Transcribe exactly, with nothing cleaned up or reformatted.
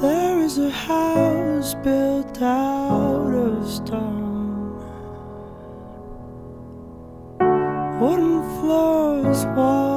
There is a house built out of stone, wooden floors, walls